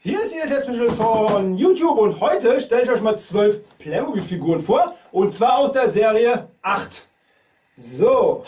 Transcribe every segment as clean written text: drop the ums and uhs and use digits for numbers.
Hier ist der Testmittel von YouTube und heute stelle ich euch mal 12 Playmobil-Figuren vor und zwar aus der Serie 8. So.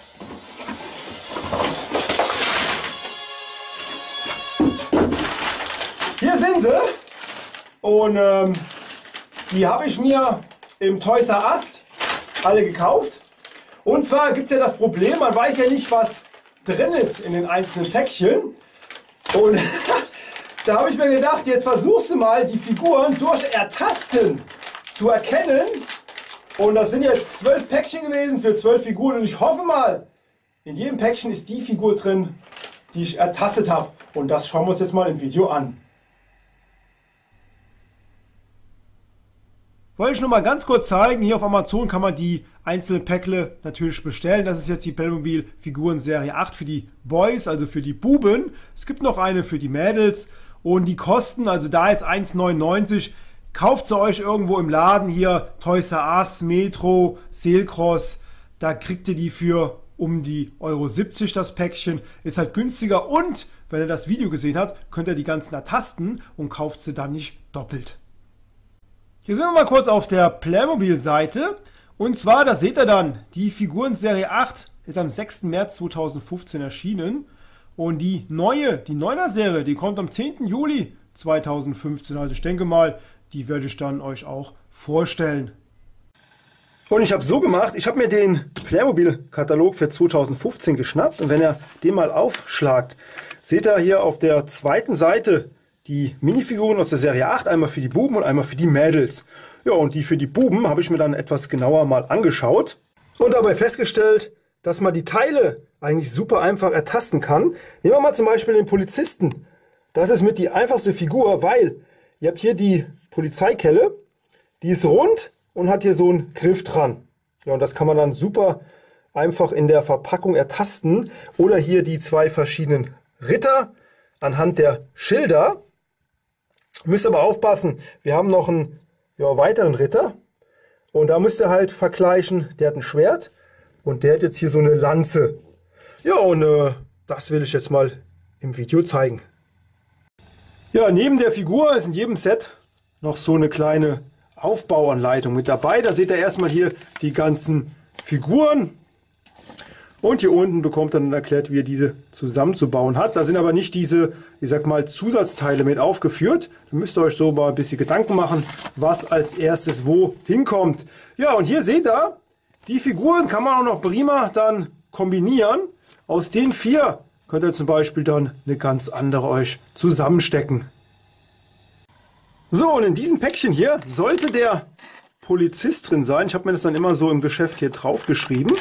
Hier sind sie und die habe ich mir im Toys R Us alle gekauft. Und zwar gibt es ja das Problem, man weiß ja nicht, was drin ist in den einzelnen Päckchen. Und da habe ich mir gedacht, jetzt versuchst du mal die Figuren durch Ertasten zu erkennen. Und das sind jetzt 12 Päckchen gewesen für 12 Figuren. Und ich hoffe mal, in jedem Päckchen ist die Figur drin, die ich ertastet habe. Und das schauen wir uns jetzt mal im Video an. Wollte ich nur mal ganz kurz zeigen, hier auf Amazon kann man die einzelnen Päckle natürlich bestellen. Das ist jetzt die Playmobil Figuren Serie 8 für die Boys, also für die Buben. Es gibt noch eine für die Mädels und die kosten, also da jetzt 1,99. Kauft sie euch irgendwo im Laden hier, Toys R Us, Metro, Seelcross. Da kriegt ihr die für um die €70 das Päckchen. Ist halt günstiger und wenn ihr das Video gesehen habt, könnt ihr die ganzen ertasten und kauft sie dann nicht doppelt. Hier sind wir mal kurz auf der Playmobil-Seite. Und zwar, da seht ihr dann, die Figuren-Serie 8 ist am 6. März 2015 erschienen. Und die 9er-Serie, die kommt am 10. Juli 2015. Also ich denke mal, die werde ich dann euch auch vorstellen. Und ich habe so gemacht, ich habe mir den Playmobil-Katalog für 2015 geschnappt. Und wenn ihr den mal aufschlagt, seht ihr hier auf der zweiten Seite die Minifiguren aus der Serie 8, einmal für die Buben und einmal für die Mädels. Ja, und die für die Buben habe ich mir dann etwas genauer mal angeschaut und dabei festgestellt, dass man die Teile eigentlich super einfach ertasten kann. Nehmen wir mal zum Beispiel den Polizisten. Das ist mit die einfachste Figur, weil ihr habt hier die Polizeikelle, die ist rund und hat hier so einen Griff dran. Ja, und das kann man dann super einfach in der Verpackung ertasten. Oder hier die zwei verschiedenen Ritter anhand der Schilder. Müsst aber aufpassen, wir haben noch einen weiteren Ritter und da müsst ihr halt vergleichen, der hat ein Schwert und der hat jetzt hier so eine Lanze. Ja, und das will ich jetzt mal im Video zeigen. Ja, neben der Figur ist in jedem Set noch so eine kleine Aufbauanleitung mit dabei. Da seht ihr erstmal hier die ganzen Figuren. Und hier unten bekommt dann erklärt, wie ihr diese zusammenzubauen hat. Da sind aber nicht diese, ich sag mal, Zusatzteile mit aufgeführt. Da müsst ihr euch so mal ein bisschen Gedanken machen, was als erstes wo hinkommt. Ja, und hier seht ihr, die Figuren kann man auch noch prima dann kombinieren. Aus den 4 könnt ihr zum Beispiel dann eine ganz andere euch zusammenstecken. So, und in diesem Päckchen hier sollte der Polizist drin sein. Ich habe mir das dann immer so im Geschäft hier drauf geschrieben.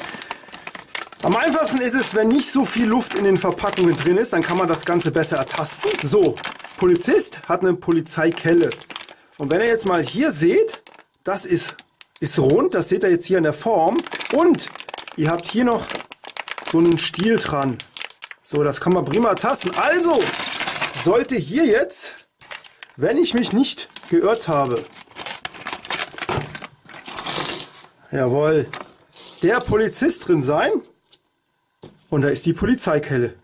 Am einfachsten ist es, wenn nicht so viel Luft in den Verpackungen drin ist, dann kann man das Ganze besser ertasten. So, Polizist hat eine Polizeikelle. Und wenn ihr jetzt mal hier seht, das ist rund, das seht ihr jetzt hier in der Form. Und ihr habt hier noch so einen Stiel dran. So, das kann man prima ertasten. Also sollte hier jetzt, wenn ich mich nicht geirrt habe, jawohl, der Polizist drin sein. Und da ist die Polizeikelle.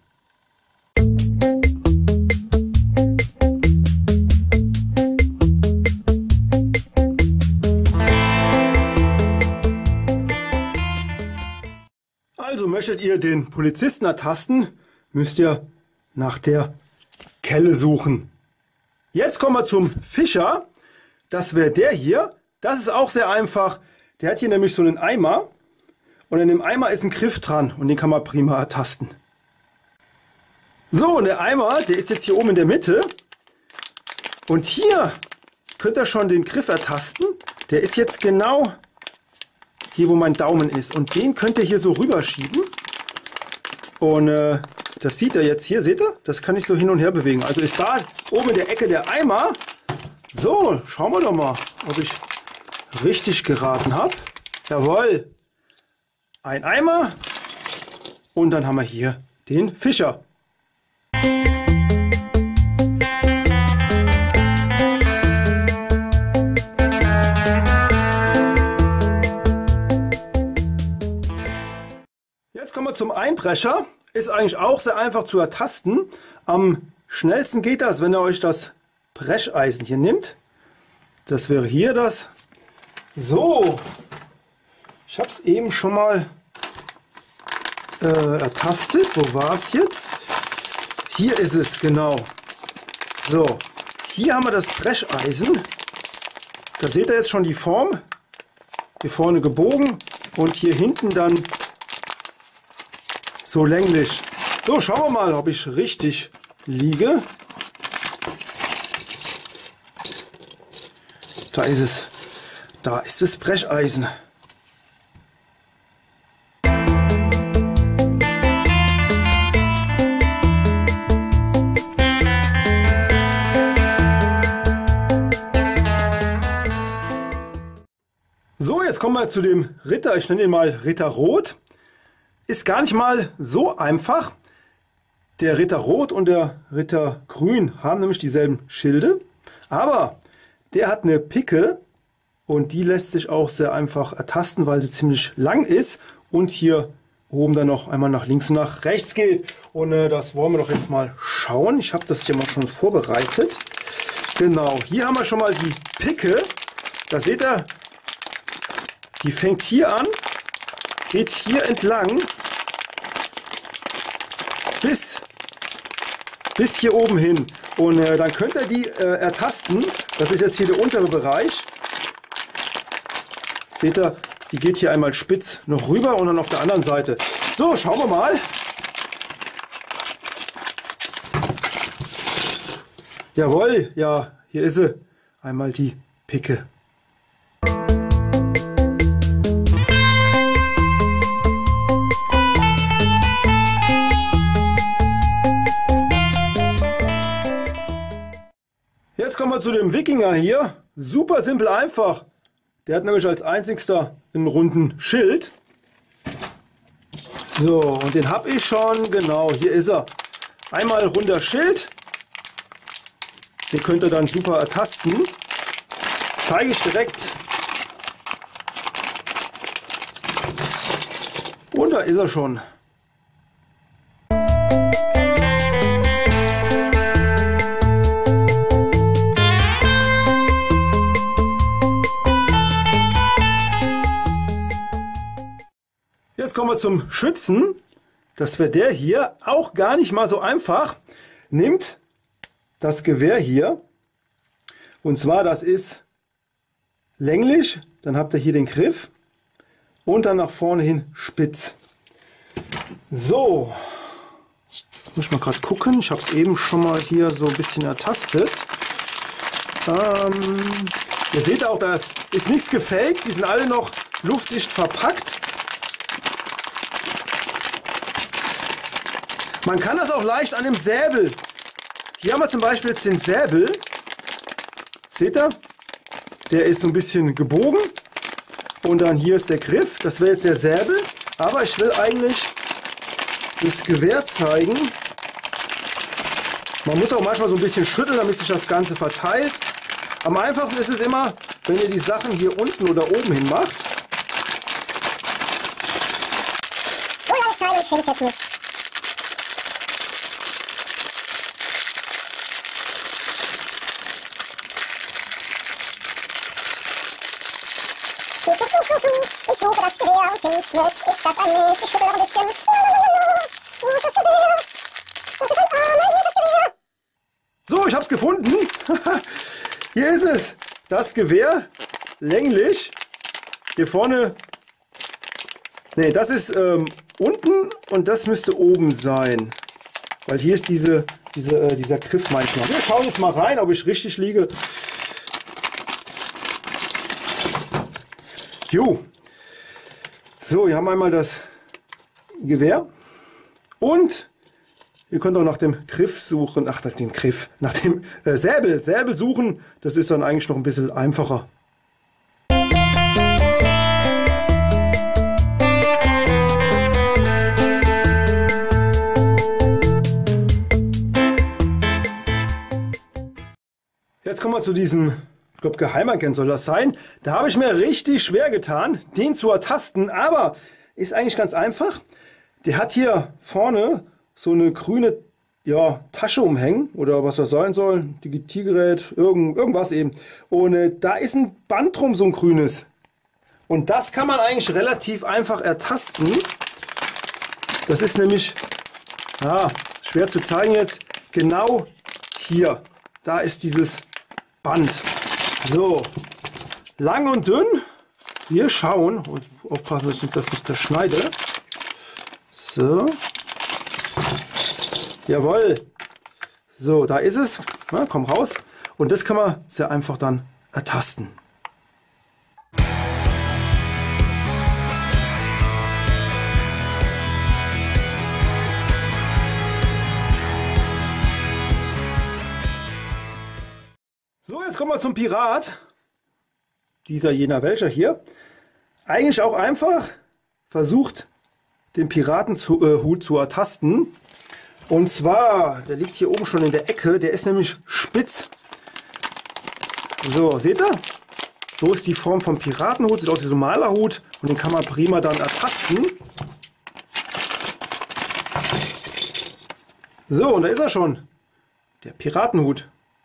Also möchtet ihr den Polizisten ertasten, müsst ihr nach der Kelle suchen. Jetzt kommen wir zum Fischer. Das wäre der hier. Das ist auch sehr einfach. Der hat hier nämlich so einen Eimer. Und in dem Eimer ist ein Griff dran und den kann man prima ertasten. So, und der Eimer, der ist jetzt hier oben in der Mitte. Und hier könnt ihr schon den Griff ertasten. Der ist jetzt genau hier, wo mein Daumen ist. Und den könnt ihr hier so rüberschieben. Und das sieht ihr jetzt hier, seht ihr? Das kann ich so hin und her bewegen. Also ist da oben in der Ecke der Eimer. So, schauen wir doch mal, ob ich richtig geraten habe. Jawohl. Ein Eimer und dann haben wir hier den Fischer. Jetzt kommen wir zum Einbrecher. Ist eigentlich auch sehr einfach zu ertasten. Am schnellsten geht das, wenn ihr euch das Brecheisen hier nimmt. Das wäre hier das. So, ich habe es eben schon mal ertastet. Wo war es jetzt? Hier ist es, genau. So, hier haben wir das Brecheisen. Da seht ihr jetzt schon die Form. Hier vorne gebogen und hier hinten dann so länglich. So, schauen wir mal, ob ich richtig liege. Da ist es. Da ist das Brecheisen. So, jetzt kommen wir zu dem Ritter. Ich nenne ihn mal Ritter Rot. Ist gar nicht mal so einfach. Der Ritter Rot und der Ritter Grün haben nämlich dieselben Schilde. Aber der hat eine Picke und die lässt sich auch sehr einfach ertasten, weil sie ziemlich lang ist. Und hier oben dann noch einmal nach links und nach rechts geht. Und das wollen wir doch jetzt mal schauen. Ich habe das hier mal schon vorbereitet. Genau, hier haben wir schon mal die Picke. Da seht ihr, die fängt hier an, geht hier entlang bis hier oben hin. Und dann könnt ihr die ertasten. Das ist jetzt hier der untere Bereich. Seht ihr, die geht hier einmal spitz noch rüber und dann auf der anderen Seite. So, schauen wir mal. Jawohl, ja, hier ist sie. Einmal die Picke. Jetzt kommen wir zu dem Wikinger hier. Super simpel einfach. Der hat nämlich als einzigster einen runden Schild. So, und den habe ich schon. Genau, hier ist er. Einmal runder Schild. Den könnt ihr dann super ertasten. Zeige ich direkt. Und da ist er schon. Jetzt kommen wir zum Schützen. Das wäre der hier. Auch gar nicht mal so einfach. Nimmt das Gewehr hier. Und zwar, das ist länglich. Dann habt ihr hier den Griff. Und dann nach vorne hin spitz. So. Jetzt muss ich mal gerade gucken. Ich habe es eben schon mal hier so ein bisschen ertastet. Ihr seht auch, das ist nichts gefaked. Die sind alle noch luftdicht verpackt. Man kann das auch leicht an dem Säbel. Hier haben wir zum Beispiel jetzt den Säbel. Seht ihr? Der ist so ein bisschen gebogen. Und dann hier ist der Griff. Das wäre jetzt der Säbel. Aber ich will eigentlich das Gewehr zeigen. Man muss auch manchmal so ein bisschen schütteln, damit sich das Ganze verteilt. Am einfachsten ist es immer, wenn ihr die Sachen hier unten oder oben hin macht. So lange Zeit, ich finde es jetzt nicht. Ich suche das Gewehr und find's nicht. Ist das ein Mist? Ich schüttel noch ein bisschen. Wo ist das Gewehr? Das ist ein Arme. Hier ist das Gewehr. So, ich habe es gefunden. Hier ist es. Das Gewehr. Länglich. Hier vorne. Ne, das ist unten und das müsste oben sein. Weil hier ist dieser Griff manchmal. Wir schauen jetzt mal rein, ob ich richtig liege. Jo. So, hier haben wir einmal das Gewehr und ihr könnt auch nach dem Griff suchen, nach dem Säbel suchen. Das ist dann eigentlich noch ein bisschen einfacher. Jetzt kommen wir zu diesem, ich glaube, Geheimagent soll das sein. Da habe ich mir richtig schwer getan, den zu ertasten, aber ist eigentlich ganz einfach. Der hat hier vorne so eine grüne ja, Tasche umhängen oder was das sein soll, Digitalgerät, irgendwas eben. Und da ist ein Band drum, so ein grünes. Und das kann man eigentlich relativ einfach ertasten. Das ist nämlich, schwer zu zeigen jetzt, genau hier. Da ist dieses Band. So, lang und dünn. Wir schauen und aufpassen, dass ich das nicht zerschneide. So. Jawohl. So, da ist es. Na, komm raus. Und das kann man sehr einfach dann ertasten. So, jetzt kommen wir zum Pirat. Dieser, jener, welcher hier. Eigentlich auch einfach versucht, den Piratenhut zu ertasten. Und zwar, der liegt hier oben schon in der Ecke, der ist nämlich spitz. So, seht ihr? So ist die Form vom Piratenhut, sieht aus wie so ein Malerhut und den kann man prima dann ertasten. So, und da ist er schon, der Piratenhut.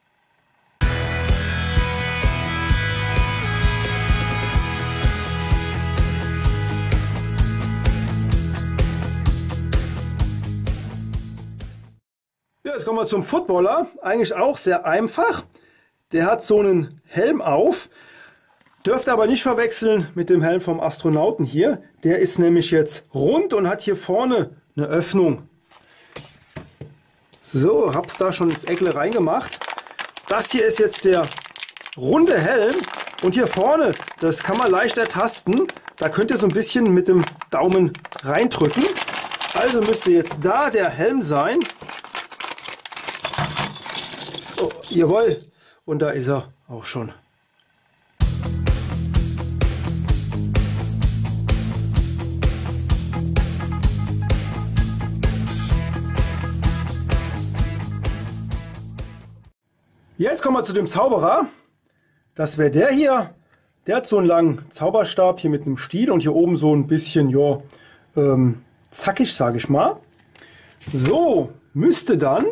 Jetzt kommen wir zum Footballer. Eigentlich auch sehr einfach. Der hat so einen Helm auf. Dürft aber nicht verwechseln mit dem Helm vom Astronauten hier. Der ist nämlich jetzt rund und hat hier vorne eine Öffnung. So, hab's da schon ins Eckle reingemacht. Das hier ist jetzt der runde Helm. Und hier vorne, das kann man leicht ertasten. Da könnt ihr so ein bisschen mit dem Daumen reindrücken. Also müsste jetzt da der Helm sein. Oh, jawohl, und da ist er auch schon. Jetzt kommen wir zu dem Zauberer. Das wäre der hier. Der hat so einen langen Zauberstab hier mit einem Stiel und hier oben so ein bisschen, ja, zackig, sage ich mal. So, müsste dann...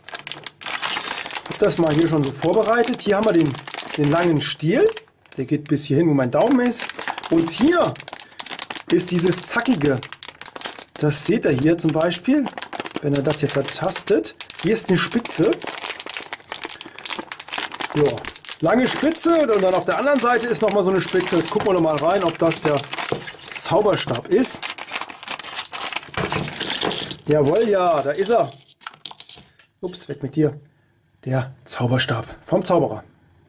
Das mal hier schon so vorbereitet. Hier haben wir den langen Stiel. Der geht bis hierhin, wo mein Daumen ist. Und hier ist dieses zackige. Das seht ihr hier zum Beispiel. Wenn er das jetzt ertastet. Hier ist eine Spitze. Ja, lange Spitze. Und dann auf der anderen Seite ist nochmal so eine Spitze. Jetzt gucken wir noch mal rein, ob das der Zauberstab ist. Jawohl, ja, da ist er. Ups, weg mit dir. Der Zauberstab vom Zauberer.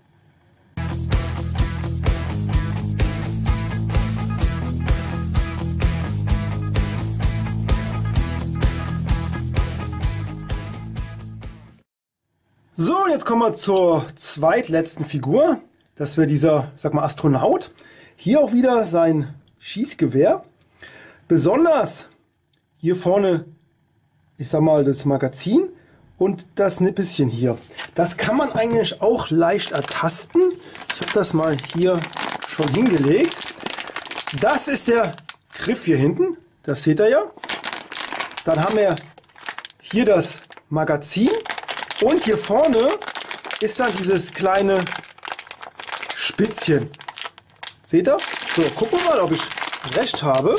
So, und jetzt kommen wir zur zweitletzten Figur. Das wäre dieser, sag mal, Astronaut. Hier auch wieder sein Schießgewehr. Besonders hier vorne, ich sag mal, das Magazin. Und das Nippischen hier. Das kann man eigentlich auch leicht ertasten. Ich habe das mal hier schon hingelegt. Das ist der Griff hier hinten. Das seht ihr ja. Dann haben wir hier das Magazin. Und hier vorne ist dann dieses kleine Spitzchen. Seht ihr? So, gucken wir mal, ob ich recht habe.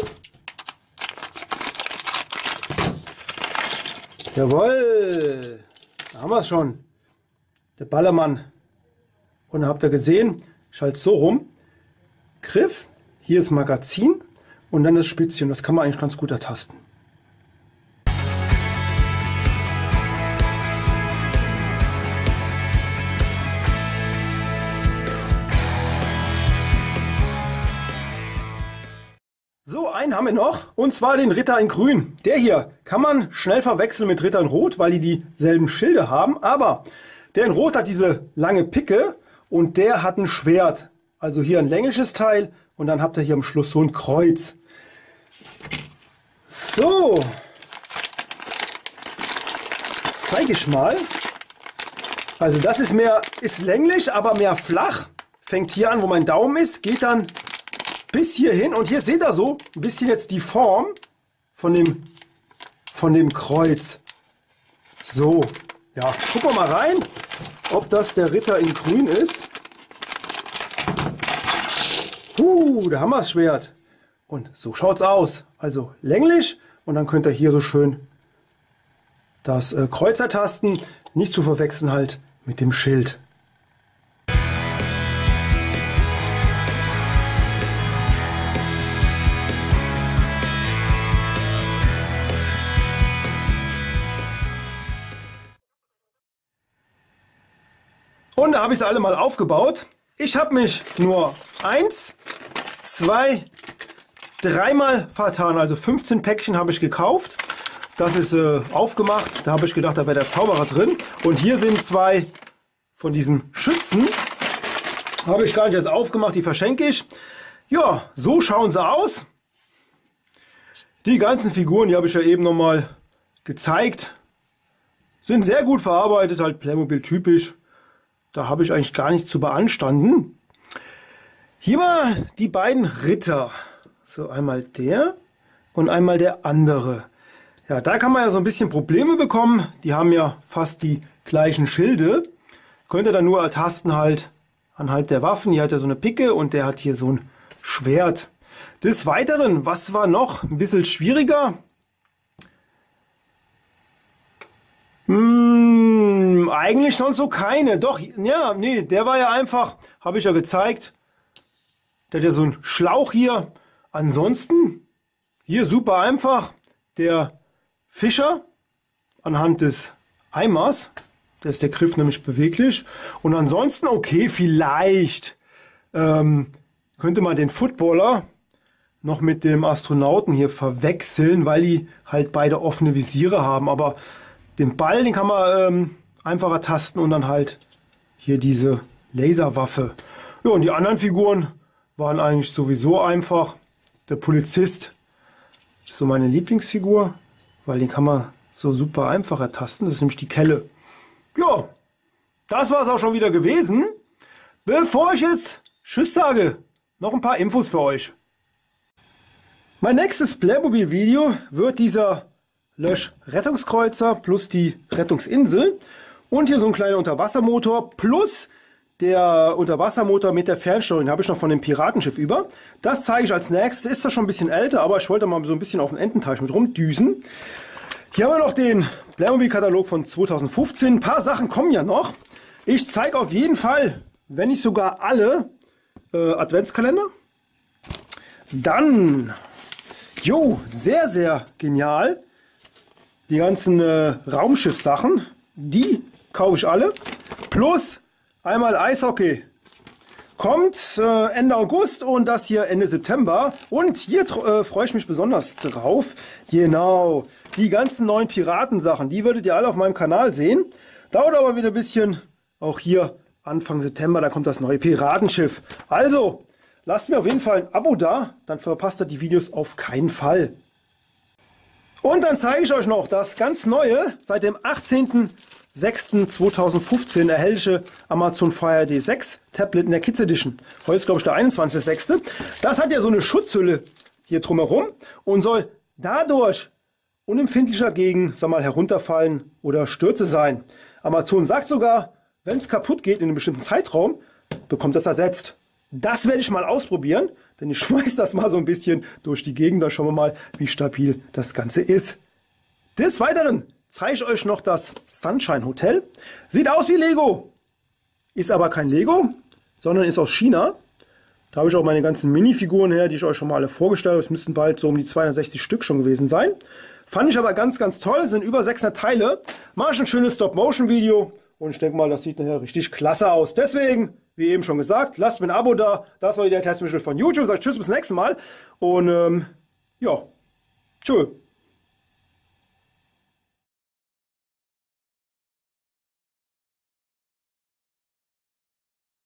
Jawohl, da haben wir es schon. Der Ballermann. Und habt ihr gesehen, ich halte es so rum. Griff, hier ist Magazin und dann das Spitzchen. Das kann man eigentlich ganz gut ertasten. So, einen haben wir noch, und zwar den Ritter in Grün. Der hier kann man schnell verwechseln mit Ritter in Rot, weil die dieselben Schilde haben. Aber der in Rot hat diese lange Picke und der hat ein Schwert. Also hier ein längliches Teil und dann habt ihr hier am Schluss so ein Kreuz. So, zeige ich mal. Also das ist länglich, aber mehr flach. Fängt hier an, wo mein Daumen ist, geht dann bis hierhin. Und hier seht ihr so ein bisschen jetzt die Form von dem Kreuz. So, ja, gucken wir mal rein, ob das der Ritter in grün ist. Der Hammerschwert. Und so schaut's aus. Also länglich und dann könnt ihr hier so schön das Kreuz ertasten. Nicht zu verwechseln halt mit dem Schild. Und da habe ich sie alle mal aufgebaut. Ich habe mich nur 1, 2, 3 Mal vertan. Also 15 Päckchen habe ich gekauft. Das ist aufgemacht. Da habe ich gedacht, da wäre der Zauberer drin. Und hier sind 2 von diesen Schützen. Habe ich gar nicht erst aufgemacht. Die verschenke ich. Ja, so schauen sie aus. Die ganzen Figuren, die habe ich ja eben nochmal gezeigt. Sind sehr gut verarbeitet, halt Playmobil typisch. Da habe ich eigentlich gar nichts zu beanstanden. Hier mal die beiden Ritter. So, einmal der und einmal der andere. Ja, da kann man ja so ein bisschen Probleme bekommen. Die haben ja fast die gleichen Schilde. Könnt ihr dann nur ertasten halt anhand der Waffen. Hier hat er so eine Picke und der hat hier so ein Schwert. Des Weiteren, was war noch ein bisschen schwieriger? Eigentlich sonst so keine. Doch, ja, nee, der war ja einfach, habe ich ja gezeigt. Der hat ja so einen Schlauch hier. Ansonsten, hier super einfach, der Fischer anhand des Eimers. Da ist der Griff nämlich beweglich. Und ansonsten, okay, vielleicht könnte man den Footballer noch mit dem Astronauten hier verwechseln, weil die halt beide offene Visiere haben. Aber den Ball, den kann man einfach ertasten und dann halt hier diese Laserwaffe. Ja, und die anderen Figuren waren eigentlich sowieso einfach. Der Polizist ist so meine Lieblingsfigur, weil den kann man so super einfach ertasten. Das ist nämlich die Kelle. Ja, das war es auch schon wieder gewesen. Bevor ich jetzt Tschüss sage, noch ein paar Infos für euch. Mein nächstes Playmobil-Video wird dieser Lösch-Rettungskreuzer plus die Rettungsinsel und hier so ein kleiner Unterwassermotor plus der Unterwassermotor mit der Fernsteuerung. Den habe ich noch von dem Piratenschiff über. Das zeige ich als nächstes. Ist zwar schon ein bisschen älter, aber ich wollte mal so ein bisschen auf den Ententeich mit rumdüsen. Hier haben wir noch den Playmobil-Katalog von 2015. Ein paar Sachen kommen ja noch. Ich zeige auf jeden Fall, wenn nicht sogar alle, Adventskalender. Dann, sehr, sehr genial. Die ganzen Raumschiff-Sachen, die kaufe ich alle. Plus einmal Eishockey. Kommt Ende August und das hier Ende September. Und hier freue ich mich besonders drauf. Genau, die ganzen neuen Piratensachen, die würdet ihr alle auf meinem Kanal sehen. Dauert aber wieder ein bisschen. Auch hier Anfang September, da kommt das neue Piratenschiff. Also, lasst mir auf jeden Fall ein Abo da, dann verpasst ihr die Videos auf keinen Fall. Und dann zeige ich euch noch das ganz neue, seit dem 18.06.2015 erhältliche Amazon Fire HD6 Tablet in der Kids Edition. Heute ist, glaube ich, der 21.06. Das hat ja so eine Schutzhülle hier drumherum und soll dadurch unempfindlicher gegen, sag mal, Herunterfallen oder Stürze sein. Amazon sagt sogar, wenn es kaputt geht in einem bestimmten Zeitraum, bekommt das ersetzt. Das werde ich mal ausprobieren, denn ich schmeiß das mal so ein bisschen durch die Gegend. Dann schauen wir mal, wie stabil das Ganze ist. Des Weiteren zeige ich euch noch das Sunshine Hotel. Sieht aus wie Lego, ist aber kein Lego, sondern ist aus China. Da habe ich auch meine ganzen Minifiguren her, die ich euch schon mal alle vorgestellt habe. Es müssten bald so um die 260 Stück schon gewesen sein. Fand ich aber ganz, ganz toll. Es sind über 600 Teile. Mache ich ein schönes Stop-Motion-Video. Und ich denke mal, das sieht nachher richtig klasse aus. Deswegen, wie eben schon gesagt, lasst mir ein Abo da. Das war der Testmittel von YouTube. Sag tschüss, bis zum nächsten Mal. Und ja, tschüss.